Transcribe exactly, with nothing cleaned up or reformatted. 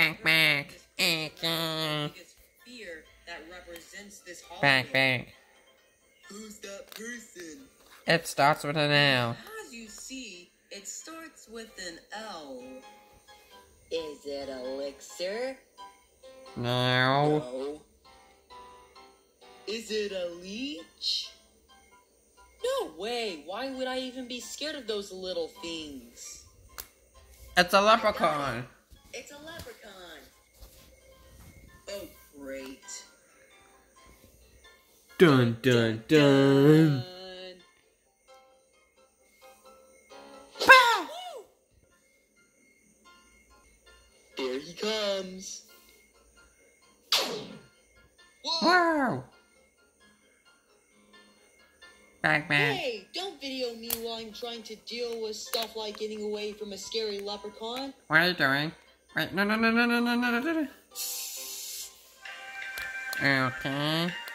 Back, back. Okay. Fear that represents this Back, back. Who's that person? It starts with an L. As you see, it starts with an L. Is it elixir? No. No. Is it a leech? No way! Why would I even be scared of those little things? It's a leprechaun. It's a leprechaun. Oh, great. Dun, dun, dun. Pow! Here he comes. Whoa! Wow. Back, back. Hey, don't video me while I'm trying to deal with stuff like getting away from a scary leprechaun. What are you doing? Wait, no, no, no, no, no, no, no, no, no. Okay.